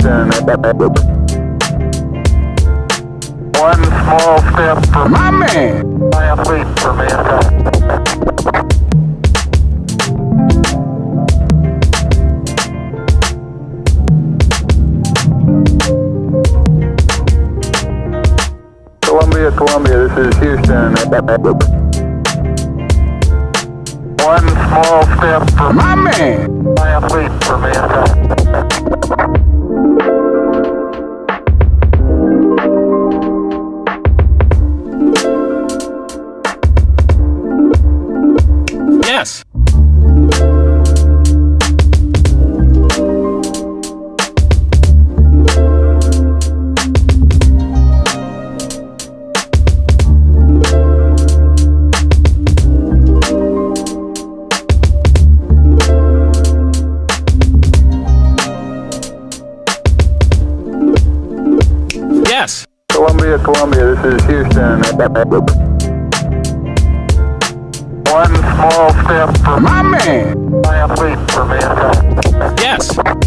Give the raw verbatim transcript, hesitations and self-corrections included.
Houston. One small step for My man. giant leap for mankind. Columbia, Columbia, this is Houston. One small step for My man. giant leap for mankind. Yes. Yes. Columbia, Columbia, this is Houston. One small step for My man. giant leap for mankind. Yes.